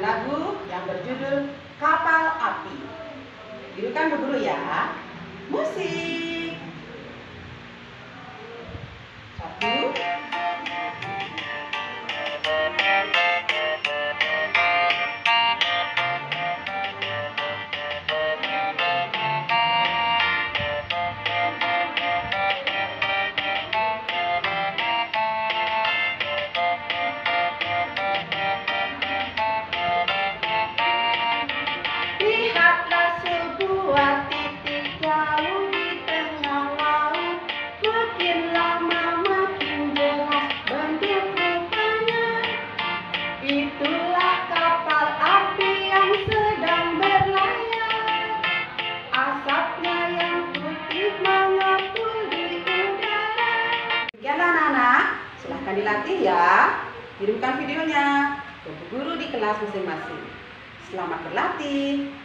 lagu yang berjudul Kapal Api. Dirukan Bu Guru ya. Musik. 1. Lihatlah sebuah titik jauh di tengah laut. Makin lama makin jelas bentuk rupanya. Itulah kapal api yang sedang berlayar. Asapnya yang putih mengepul di udara. Demikian anak-anak, silahkan dilatih ya. Kirimkan videonya ke guru di kelas masing-masing. Selamat berlatih.